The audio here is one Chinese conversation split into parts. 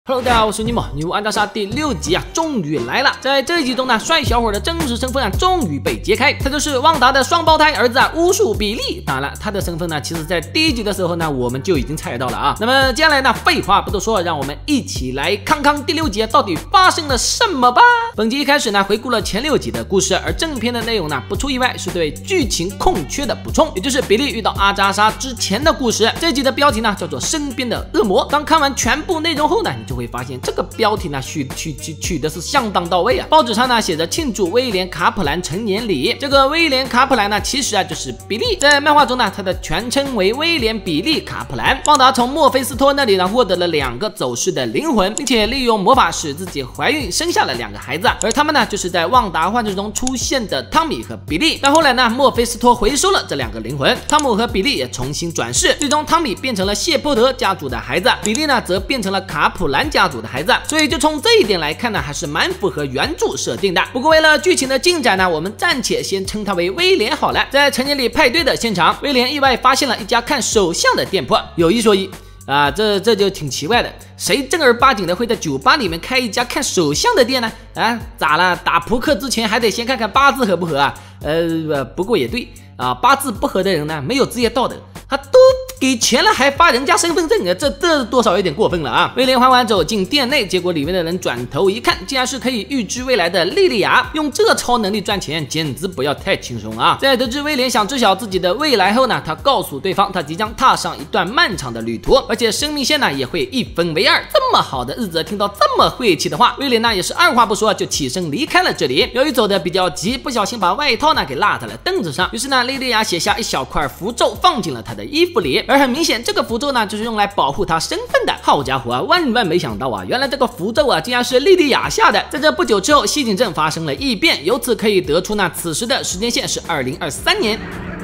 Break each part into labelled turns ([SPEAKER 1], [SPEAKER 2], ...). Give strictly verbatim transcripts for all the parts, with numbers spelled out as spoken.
[SPEAKER 1] Hello， 大家好，我是尼莫。女巫安达莎第六集啊，终于来了。在这一集中呢，帅小伙的真实身份啊，终于被揭开，他就是旺达的双胞胎儿子啊，巫术比利。当然了，他的身份呢，其实在第一集的时候呢，我们就已经猜到了啊。那么接下来呢，废话不多说，让我们一起来看看第六集到底发生了什么吧。本集一开始呢，回顾了前六集的故事，而正片的内容呢，不出意外是对剧情空缺的补充，也就是比利遇到阿扎莎之前的故事。这集的标题呢，叫做身边的恶魔。当看完全部内容后呢，你就会发现这个标题呢取取取取的是相当到位啊！报纸上呢写着庆祝威廉卡普兰成年礼，这个威廉卡普兰呢其实啊就是比利，在漫画中呢他的全称为威廉比利卡普兰。旺达从墨菲斯托那里呢获得了两个走失的灵魂，并且利用魔法使自己怀孕，生下了两个孩子，而他们呢就是在旺达幻视中出现的汤米和比利。但后来呢墨菲斯托回收了这两个灵魂，汤姆和比利也重新转世，最终汤米变成了谢泼德家族的孩子，比利呢则变成了卡普兰家族的孩子，所以就从这一点来看呢，还是蛮符合原著设定的。不过为了剧情的进展呢，我们暂且先称他为威廉好了。在成年礼派对的现场，威廉意外发现了一家看手相的店铺。有一说一啊，这这就挺奇怪的，谁正儿八经的会在酒吧里面开一家看手相的店呢？啊，咋了？打扑克之前还得先看看八字合不合啊？呃，不过也对啊，八字不合的人呢，没有职业道德，他都给钱了还发人家身份证啊，这这多少有点过分了啊！威廉缓缓走进店内，结果里面的人转头一看，竟然是可以预知未来的莉莉娅。用这超能力赚钱，简直不要太轻松啊！在得知威廉想知晓自己的未来后呢，他告诉对方，他即将踏上一段漫长的旅途，而且生命线呢也会一分为二。这么好的日子，听到这么晦气的话，威廉呢也是二话不说就起身离开了这里。由于走的比较急，不小心把外套呢给落在了凳子上，于是呢，莉莉娅写下一小块符咒放进了他的衣服里。而很明显，这个符咒呢就是用来保护他身份的。好家伙啊，万万没想到啊，原来这个符咒啊竟然是莉莉娅下的。在这不久之后，西井镇发生了异变，由此可以得出呢，此时的时间线是二零二三年。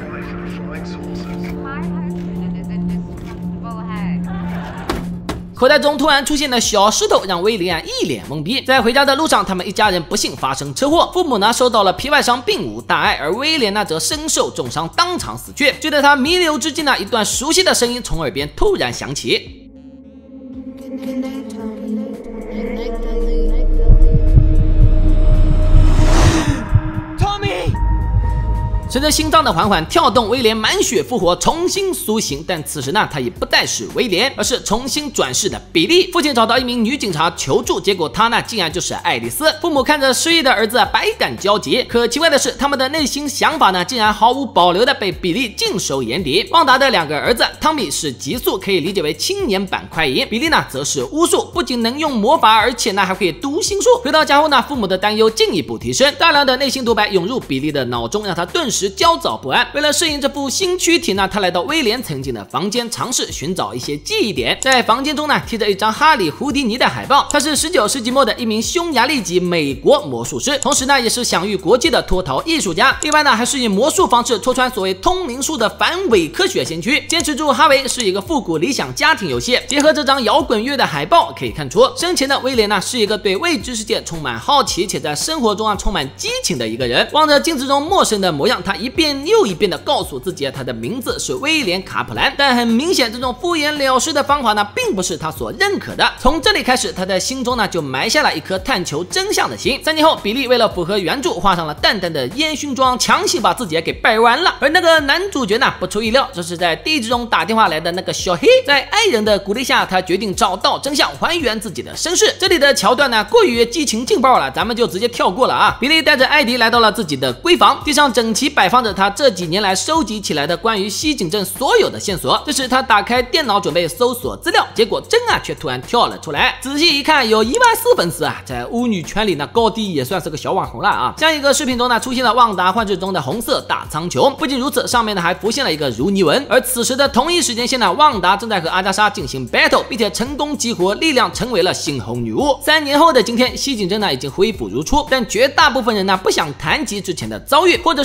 [SPEAKER 1] 口袋中突然出现的小石头让威廉一脸懵逼。在回家的路上，他们一家人不幸发生车祸，父母呢受到了皮外伤，并无大碍，而威廉呢则身受重伤，当场死去。就在他弥留之际呢，一段熟悉的声音从耳边突然响起。随着心脏的缓缓跳动，威廉满血复活，重新苏醒。但此时呢，他已不再是威廉，而是重新转世的比利。父亲找到一名女警察求助，结果他呢竟然就是爱丽丝。父母看着失忆的儿子，百感交集。可奇怪的是，他们的内心想法呢，竟然毫无保留的被比利尽收眼底。旺达的两个儿子，汤米是极速，可以理解为青年版快银；比利呢，则是巫术，不仅能用魔法，而且呢还会读心术。回到家后呢，父母的担忧进一步提升，大量的内心独白涌入比利的脑中，让他顿时焦躁不安。为了适应这副新躯体呢，他来到威廉曾经的房间，尝试寻找一些记忆点。在房间中呢，贴着一张哈里·胡迪尼的海报，他是十九世纪末的一名匈牙利籍美国魔术师，同时呢也是享誉国际的脱逃艺术家。另外呢，还是以魔术方式戳穿所谓通灵术的反伪科学先驱。坚持住哈维是一个复古理想家庭游戏。结合这张摇滚乐的海报，可以看出生前的威廉呢是一个对未知世界充满好奇，且在生活中啊充满激情的一个人。望着镜子中陌生的模样，他一遍又一遍的告诉自己他的名字是威廉卡普兰，但很明显这种敷衍了事的方法呢并不是他所认可的。从这里开始，他在心中呢就埋下了一颗探求真相的心。三年后，比利为了符合原著画上了淡淡的烟熏妆，强行把自己给掰弯了。而那个男主角呢，不出意料，这是在第一集中打电话来的那个小黑。在爱人的鼓励下，他决定找到真相，还原自己的身世。这里的桥段呢过于激情劲爆了，咱们就直接跳过了啊。比利带着艾迪来到了自己的闺房，地上整齐摆放着他这几年来收集起来的关于西井镇所有的线索。这时他打开电脑准备搜索资料，结果针啊却突然跳了出来。仔细一看，有一万四粉丝啊，在巫女圈里呢，高低也算是个小网红了啊。下一个视频中呢，出现了旺达幻视中的红色大苍穹。不仅如此，上面呢还浮现了一个如尼纹。而此时的同一时间线呢，旺达正在和阿加莎进行 battle， 并且成功激活力量，成为了猩红女巫。三年后的今天，西井镇呢已经恢复如初，但绝大部分人呢不想谈及之前的遭遇，或者是因为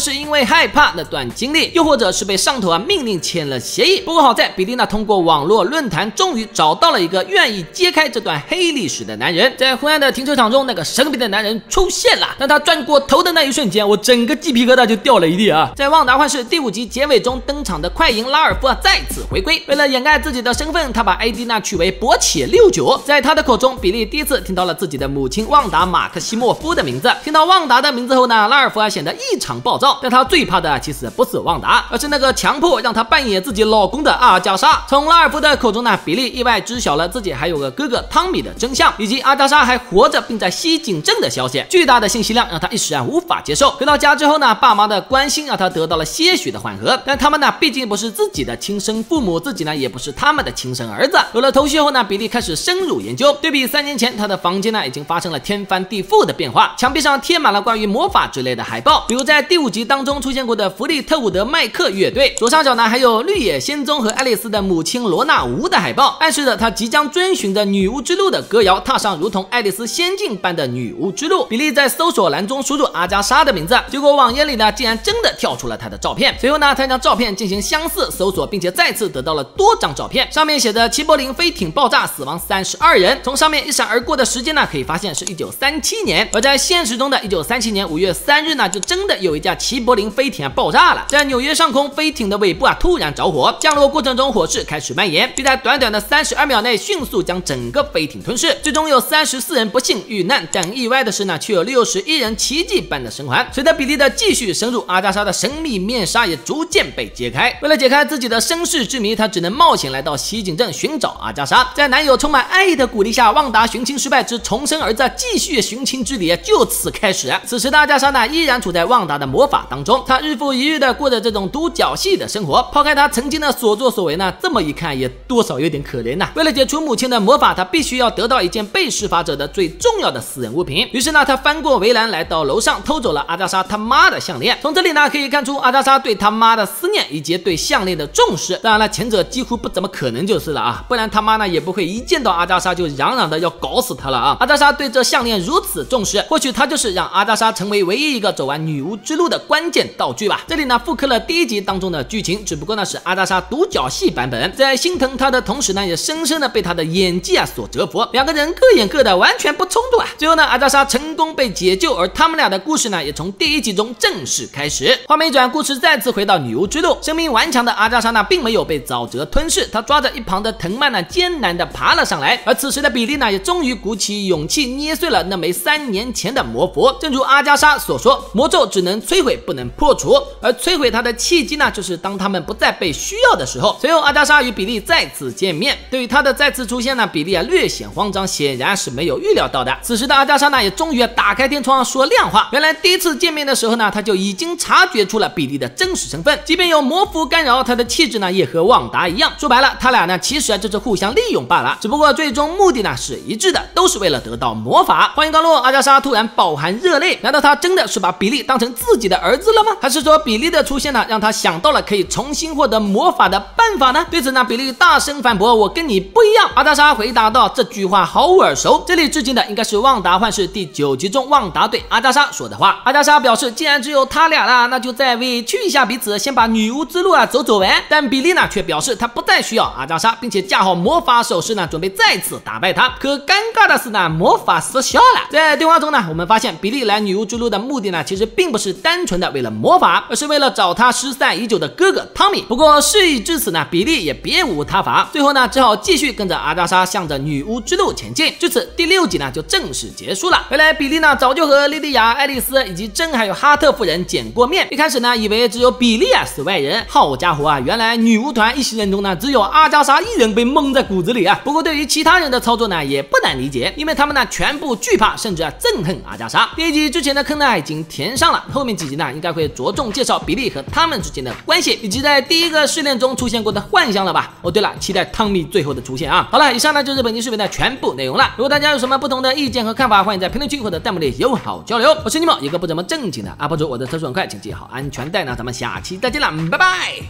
[SPEAKER 1] 为害怕那段经历，又或者是被上头啊命令签了协议。不过好在比利呢通过网络论坛终于找到了一个愿意揭开这段黑历史的男人。在昏暗的停车场中，那个神秘的男人出现了。当他转过头的那一瞬间，我整个鸡皮疙瘩就掉了一地啊！在《旺达幻视》第五集结尾中登场的快银拉尔夫啊再次回归，为了掩盖自己的身份，他把 I D 呢取为博且六九。在他的口中，比利第一次听到了自己的母亲旺达马克西莫夫的名字。听到旺达的名字后呢，拉尔夫啊显得异常暴躁，但他最怕的其实不是旺达，而是那个强迫让他扮演自己老公的阿加莎。从拉尔夫的口中呢，比利意外知晓了自己还有个哥哥汤米的真相，以及阿加莎还活着并在西警镇的消息。巨大的信息量让他一时啊无法接受。回到家之后呢，爸妈的关心让他得到了些许的缓和，但他们呢毕竟不是自己的亲生父母，自己呢也不是他们的亲生儿子。有了头绪后呢，比利开始深入研究。对比三年前，他的房间呢已经发生了天翻地覆的变化，墙壁上贴满了关于魔法之类的海报，比如在第五集当中出现过的弗利特伍德麦克乐队，左上角呢还有绿野仙踪和爱丽丝的母亲罗纳乌的海报，暗示着他即将遵循着女巫之路的歌谣，踏上如同爱丽丝仙境般的女巫之路。比利在搜索栏中输入阿加莎的名字，结果网页里呢竟然真的跳出了她的照片。随后呢，他将照片进行相似搜索，并且再次得到了多张照片，上面写着齐柏林飞艇爆炸死亡三十二人。从上面一闪而过的时间呢，可以发现是一九三七年，而在现实中的一九三七年五月三日呢，就真的有一架齐柏林飞艇啊爆炸了。在纽约上空，飞艇的尾部啊突然着火，降落过程中火势开始蔓延，并在短短的三十二秒内迅速将整个飞艇吞噬。最终有三十四人不幸遇难，但意外的是呢，却有六十一人奇迹般的生还。随着比利的继续深入，阿加莎的神秘面纱也逐渐被揭开。为了解开自己的身世之谜，他只能冒险来到西警镇寻找阿加莎。在男友充满爱意的鼓励下，旺达寻亲失败之重生儿子继续寻亲之旅就此开始。此时的阿加莎呢，依然处在旺达的魔法当中，她日复一日的过着这种独角戏的生活。抛开她曾经的所作所为呢，这么一看也多少有点可怜呐、啊。为了解除母亲的魔法，她必须要得到一件被施法者的最重要的私人物品。于是呢，她翻过围栏来到楼上，偷走了阿加莎他妈的项链。从这里呢，可以看出阿加莎对他妈的思念以及对项链的重视。当然了，前者几乎不怎么可能就是了啊，不然他妈呢也不会一见到阿加莎就嚷嚷的要搞死他了啊。阿加莎对这项链如此重视，或许他就是让阿加莎成为唯一一个走完女巫之路的关键道具吧。这里呢复刻了第一集当中的剧情，只不过呢是阿加莎独角戏版本。在心疼他的同时呢，也深深的被他的演技啊所折服，两个人各演各的，完全不冲突啊。最后呢，阿加莎成功被解救，而他们俩的故事呢也从第一集中正式开始。画面一转，故事再次回到女巫之路，生命顽强的阿加莎呢并没有被沼泽吞噬，她抓着一旁的藤蔓呢艰难的爬了上来。而此时的比利呢也终于鼓起勇气捏碎了那枚三年前的魔符。正如阿加莎所说，魔咒只能摧毁不能破除，而摧毁它的契机呢就是当他们不再被需要的时候。随后阿加莎与比利再次见面，对于他的再次出现呢，比利啊略显慌张，显然是没有预料到的。此时的阿加莎呢也终于打开天窗说亮话，原来第一次见面的时候呢，他就已经察觉出了比利的真实身份，即便有魔符干扰，他的气质呢也和旺达一样。说白了，他俩呢其实啊就是互相利用罢了，只不过最终目的呢是一致的，都是为了得到魔法。话音刚落，阿加莎突然饱含热泪，难道他真的是把比利当成自己的儿子了吗？还是说比利的出现呢让他想到了可以重新获得魔法的办法呢？对此呢，比利大声反驳，我跟你不一样。阿加莎回答道，这句话好耳熟，这里致敬的应该是《旺达幻视》第九集中旺达对阿加莎说的话。阿加莎表示，既然只有他俩啦，那就再委屈一下彼此，先把女巫之路啊走走完。但比利呢却表示他不再需要阿加莎，并且架好魔法手势呢，准备再次打败他。可尴尬的是呢，魔法失效了。在对话中呢，我们发现比利来女巫之路的目的呢，其实并不是单纯的为了魔法，而是为了找他失散已久的哥哥汤米。不过事已至此呢，比利也别无他法，最后呢只好继续跟着阿加莎向着女巫之路前进。至此第六集呢就正式结束了。原来比利呢早就和莉莉娅、爱丽丝以及珍还有哈特夫人见过面，一开始呢以为只有比利啊是外人，好家伙啊，原来女巫团一行人中呢只有阿加莎一人被蒙在骨子里啊。不过对于其他人的操作呢也不难理解，因为他们呢全部惧怕甚至啊憎恨阿加莎。第一集之前的坑呢已经填上了，后面几集呢应该会着重介绍比利和他们之间的关系，以及在第一个试炼中出现过的幻象了吧。哦对了，期待汤米最后的出现啊。好了，以上呢就是本期视频的全部内容了。如果大家有什么不同的意见和看法，欢迎在评论区或者弹幕里友好交流。我是尼莫，一个不怎么正经的 U P 主，我的车速很快，请系好安全带呢，咱们下期再见了，拜拜。